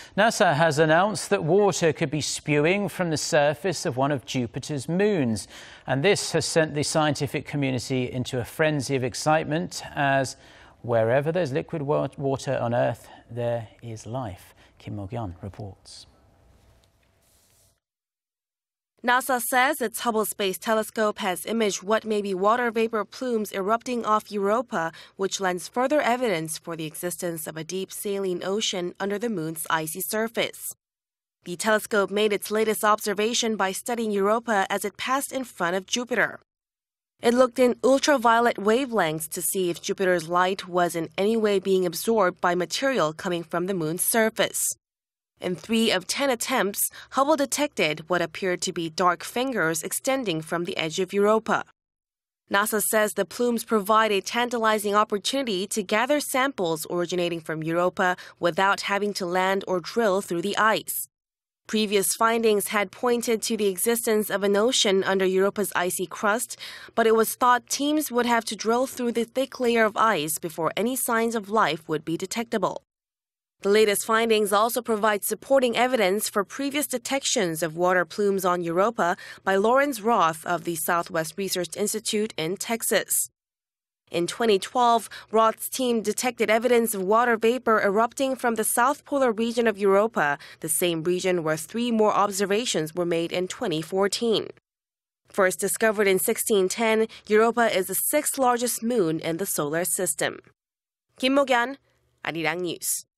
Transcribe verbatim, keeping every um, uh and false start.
NASA has announced that water could be spewing from the surface of one of Jupiter's moons. And this has sent the scientific community into a frenzy of excitement, as wherever there's liquid water on Earth, there is life. Mok-yeon reports. NASA says its Hubble Space Telescope has imaged what may be water vapor plumes erupting off Europa, which lends further evidence for the existence of a deep saline ocean under the moon's icy surface. The telescope made its latest observation by studying Europa as it passed in front of Jupiter. It looked in ultraviolet wavelengths to see if Jupiter's light was in any way being absorbed by material coming from the moon's surface. In three of ten attempts, Hubble detected what appeared to be dark fingers extending from the edge of Europa. NASA says the plumes provide a tantalizing opportunity to gather samples originating from Europa without having to land or drill through the ice. Previous findings had pointed to the existence of an ocean under Europa's icy crust, but it was thought teams would have to drill through the thick layer of ice before any signs of life would be detectable. The latest findings also provide supporting evidence for previous detections of water plumes on Europa by Lawrence Roth of the Southwest Research Institute in Texas. In twenty twelve, Roth's team detected evidence of water vapor erupting from the south polar region of Europa, the same region where three more observations were made in twenty fourteen. First discovered in sixteen ten, Europa is the sixth largest moon in the solar system. Mok-yeon, Arirang News.